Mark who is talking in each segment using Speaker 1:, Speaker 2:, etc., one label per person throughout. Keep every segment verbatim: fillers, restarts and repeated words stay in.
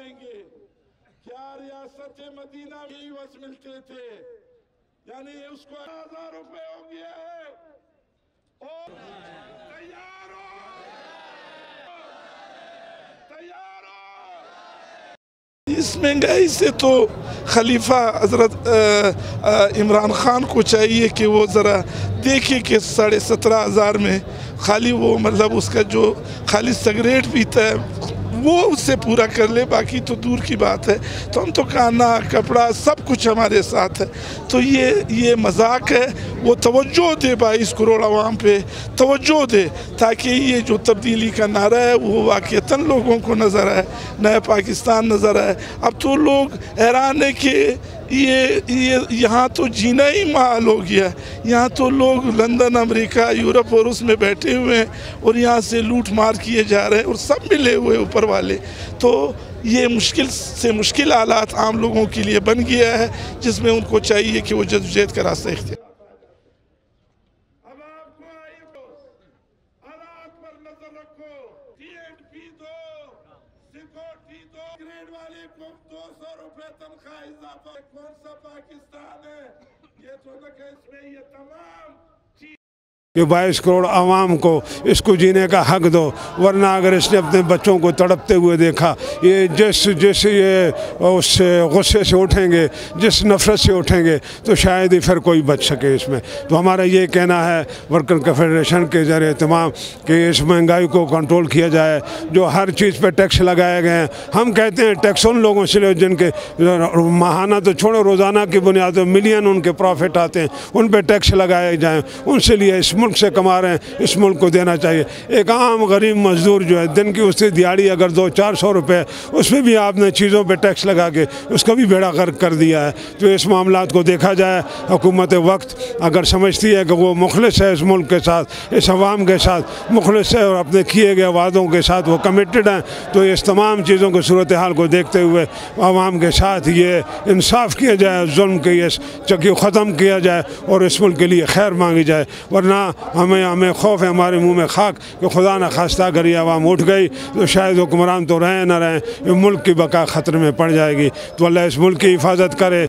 Speaker 1: جائیں گے. کیا ریاست مدینہ میں عوض ملتے تھے؟ یعنی اس کو ہزار روپے ہو گیا ہے. اور تیار ہو تیار ہو. اس مہنگائی سے تو خلیفہ حضرت عمران خان کو چاہیے کہ وہ ذرا دیکھے کہ ساڑھے سترہ ہزار میں خالی وہ مطلب اس کا جو خالی سگریٹ پیتا ہے وہ اس سے پورا کر لے، باقی تو دور کی بات ہے. تو ہم تو کھانا کپڑا سب کچھ ہمارے ساتھ ہے. تو یہ یہ مذاق ہے. وہ توجہ دے بائیس کروڑ عوام پہ توجہ دے تاکہ یہ جو تبدیلی کا نعرہ ہے وہ واقعتاً لوگوں کو نظر آئے، نیا پاکستان نظر آئے. اب تو لوگ حیران ہے کہ یہ یہ یہاں تو جینا ہی محال ہو گیا. یہاں تو لوگ لندن، امریکہ، یورپ اور اس میں بیٹھے ہوئے ہیں اور یہاں سے لوٹ مار کیے جا رہے ہیں اور سب ملے ہوئے اوپر والے. تو یہ مشکل سے مشکل حالات عام لوگوں کے لیے بن گیا ہے جس میں ان کو چاہیے کہ وہ جدوجہد کا راستہ اختیار. اب آپ کو حالات پر نظر رکھو. ٹی اینڈ پی دو، سیکورٹی دو، گریڈ والے کو دو سو روپے تنخواہ اضافہ. کون سا پاکستان ہے یہ تو نہ کہ اس میں یہ تمام
Speaker 2: کہ بائیس کروڑ عوام کو اس کو جینے کا حق دو، ورنہ اگر اس نے اپنے بچوں کو تڑپتے ہوئے دیکھا، یہ جس جس یہ اس غصے سے اٹھیں گے، جس نفرت سے اٹھیں گے تو شاید ہی پھر کوئی بچ سکے اس میں. تو ہمارا یہ کہنا ہے ورکر کنفیڈریشن کے ذریعے اہتمام کہ اس مہنگائی کو کنٹرول کیا جائے. جو ہر چیز پہ ٹیکس لگائے گئے ہیں، ہم کہتے ہیں ٹیکس ان لوگوں سے لو جن کے ماہانہ تو چھوڑو روزانہ کی بنیاد پر ملین ان کے پروفٹ آتے ہیں، ان پہ ٹیکس لگائے جائیں. ان سے لیے اس ملک سے کما رہے ہیں، اس ملک کو دینا چاہیے. ایک عام غریب مزدور جو ہے دن کی اس کی دیہڑی اگر دو چار سو روپے، اس میں بھی آپ نے چیزوں پہ ٹیکس لگا کے اس کا بھی بیڑا غرق کر دیا ہے. تو اس معاملات کو دیکھا جائے. حکومت وقت اگر سمجھتی ہے کہ وہ مخلص ہے اس ملک کے ساتھ، اس عوام کے ساتھ مخلص ہے اور اپنے کیے گئے وعدوں کے ساتھ وہ کمیٹڈ ہیں، تو اس تمام چیزوں کی صورتحال کو دیکھتے ہوئے عوام کے ساتھ یہ انصاف کیا جائے، ظلم کے یہ چکی ختم کیا جائے اور اس ملک کے لیے خیر مانگی جائے. ورنہ ہمیں ہمیں خوف ہے ہمارے منہ میں خاک کہ خدا نہ خواستہ اگر یہ عوام اٹھ گئی تو شاید حکمران تو رہیں نہ رہیں، یہ ملک کی بقا خطرے میں پڑ جائے گی. تو اللہ اس ملک کی حفاظت کرے.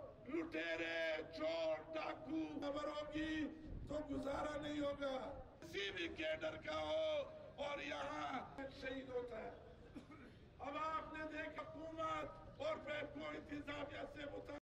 Speaker 1: تو گزارا نہیں ہوگا. کسی بھی کیڈر کا ہو اور یہاں شہید ہوتا ہے. اب آپ نے دیکھا حکومت اور پہ کوئی انتظامیہ سے